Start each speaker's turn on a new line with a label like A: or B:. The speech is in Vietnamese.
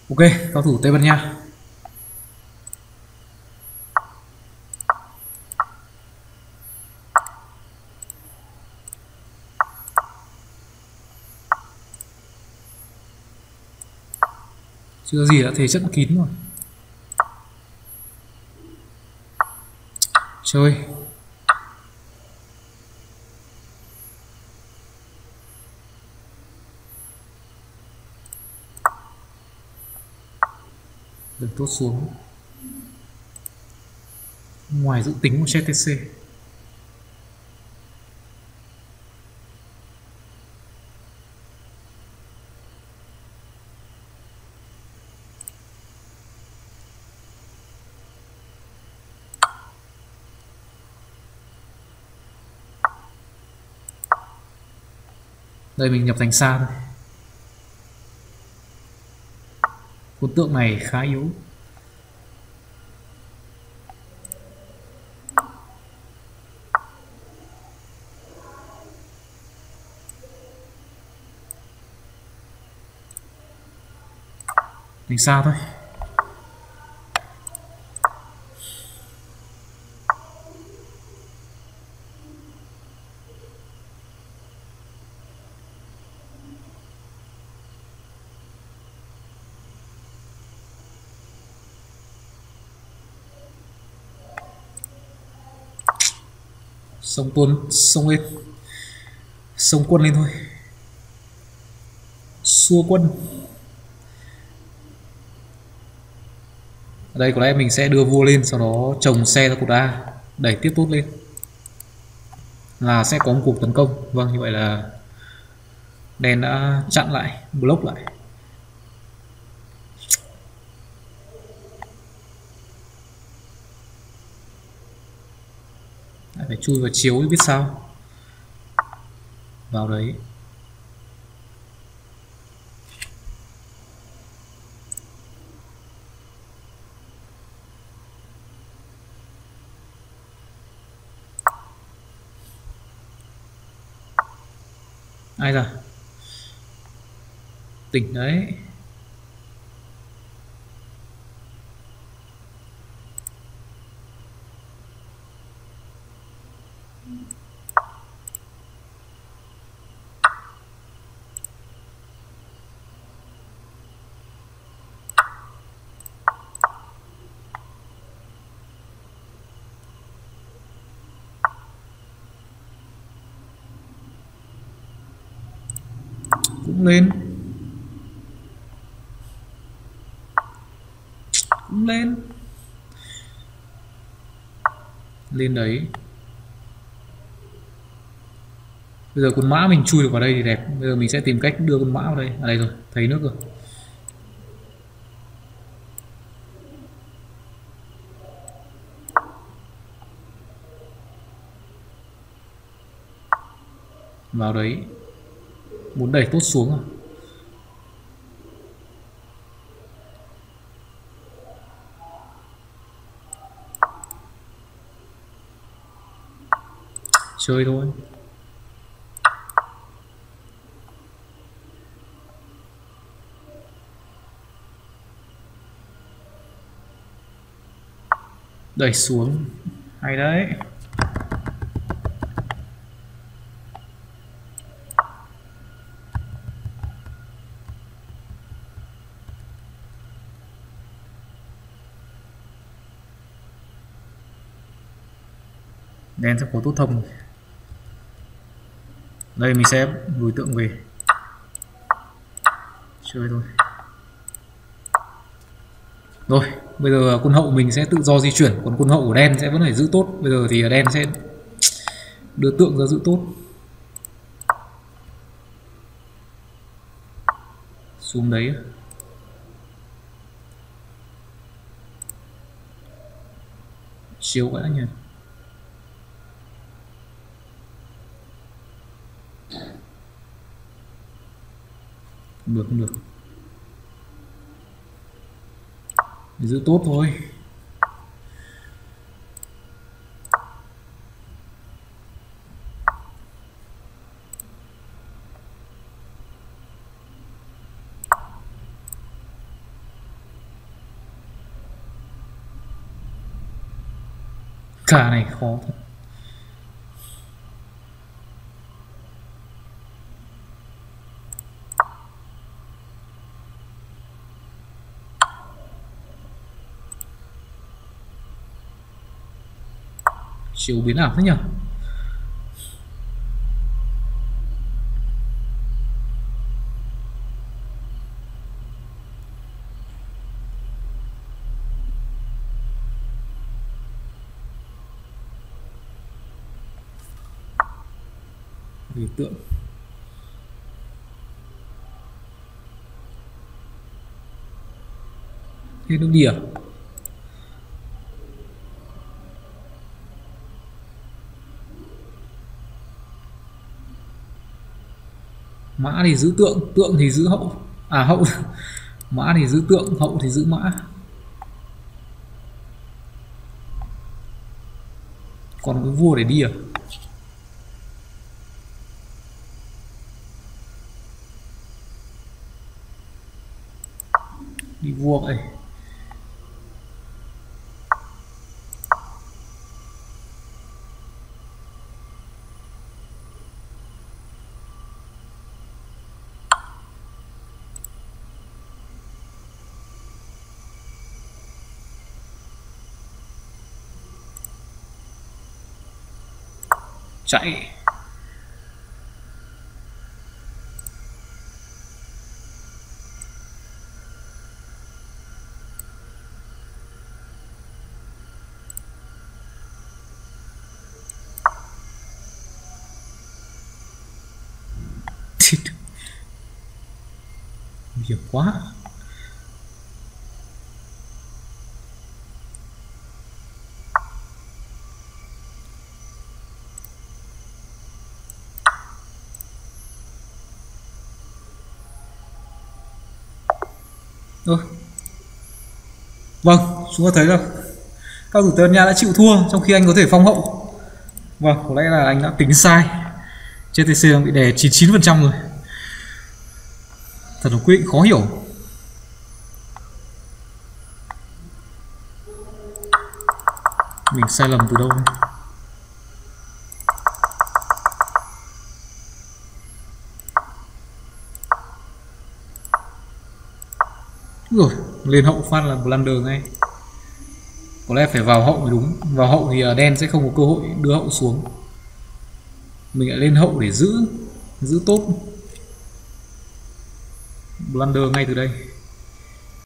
A: Ok, cao thủ Tây Ban Nha. Chưa gì đã thế trận kín rồi. Chơi. Đừng tốt xuống. Ngoài dự tính của CTC. Đây mình nhập thành xa thôi. Con tượng này khá yếu. Thành xa thôi. Sông tuôn, sông lên. Sông quân lên thôi. Xua quân. Ở đây có lẽ mình sẽ đưa vua lên, sau đó trồng xe ra cột A, đẩy tiếp tốt lên là sẽ có một cuộc tấn công. Vâng, như vậy là đen đã chặn lại, block lại. Phải chui vào chiếu biết sao. Vào đấy. Ai ra? Tỉnh đấy. Cũng lên. Cũng lên. Lên đấy. Bây giờ con mã mình chui được vào đây thì đẹp. Bây giờ mình sẽ tìm cách đưa con mã vào đây. À đây rồi, thấy nước rồi. Vào đấy. Muốn đẩy tốt xuống à? Chơi thôi. Đẩy xuống. Hay đấy. Đen sẽ có tốt thông. Đây mình sẽ lùi tượng về. Chơi thôi. Rồi, bây giờ quân hậu mình sẽ tự do di chuyển, còn quân hậu của đen sẽ vẫn phải giữ tốt. Bây giờ thì đen sẽ đưa tượng ra giữ tốt. Xuống đấy. Chiếu quá nhỉ. Không được, không được. Giữ tốt thôi. Cả này khó thật. Chiều biến ảo thế nhỉ? Biểu tượng thế nó đi à? Mã thì giữ tượng, tượng thì giữ hậu, à hậu mã thì giữ tượng, hậu thì giữ mã. Còn cái vua để đi à? Đi vua vậy. Chạy. Nhiều quá. Vâng, chúng ta thấy là cao thủ Tây Ban Nha đã chịu thua trong khi anh có thể phong hậu. Vâng, có lẽ là anh đã tính sai. GTC đang bị đè 99% rồi. Thật là quyết định khó hiểu. Mình sai lầm từ đâu đây? Rồi, lên hậu phát là blunder ngay. Có lẽ phải vào hậu mới đúng. Vào hậu thì đen sẽ không có cơ hội đưa hậu xuống. Mình lại lên hậu để giữ tốt. Blunder ngay từ đây.